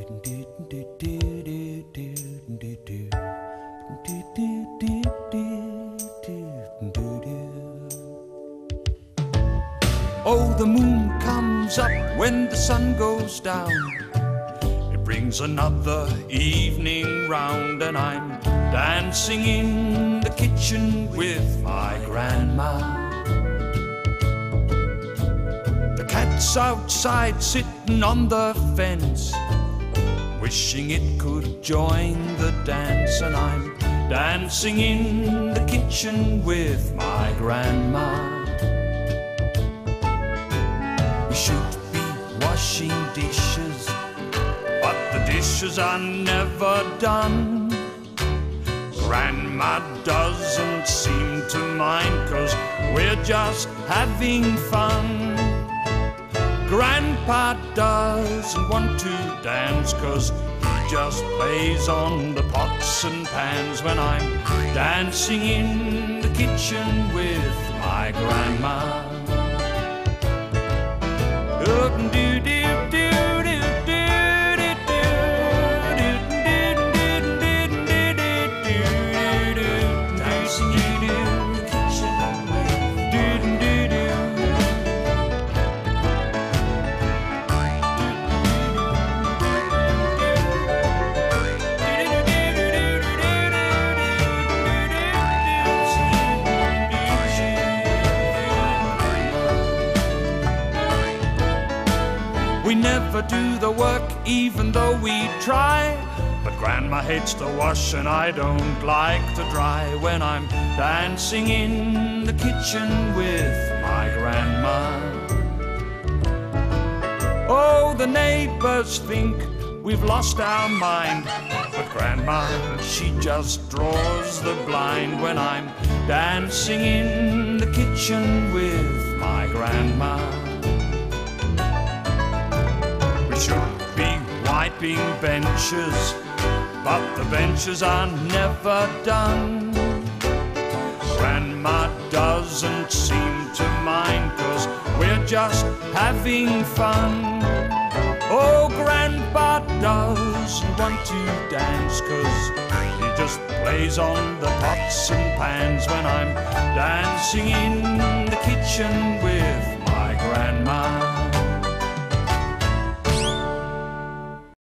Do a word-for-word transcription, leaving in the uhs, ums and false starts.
Oh, the moon comes up when the sun goes down. It brings another evening round, and I'm dancing in the kitchen with my grandma. The cat's outside sitting on the fence, wishing it could join the dance, and I'm dancing in the kitchen with my grandma. We should be washing dishes, but the dishes are never done. Grandma doesn't seem to mind, 'cause we're just having fun. Grandpa doesn't want to dance, 'cause he just plays on the pots and pans, when I'm dancing in the kitchen with my grandma. We never do the work even though we try, but Grandma hates to wash and I don't like to dry, when I'm dancing in the kitchen with my grandma. Oh, the neighbors think we've lost our mind, but Grandma, she just draws the blind, when I'm dancing in the kitchen with my grandma. We should be wiping benches, but the benches are never done. Grandma doesn't seem to mind, 'cause we're just having fun. Oh, Grandpa doesn't want to dance, 'cause he just plays on the pots and pans, when I'm dancing in the kitchen with my grandma.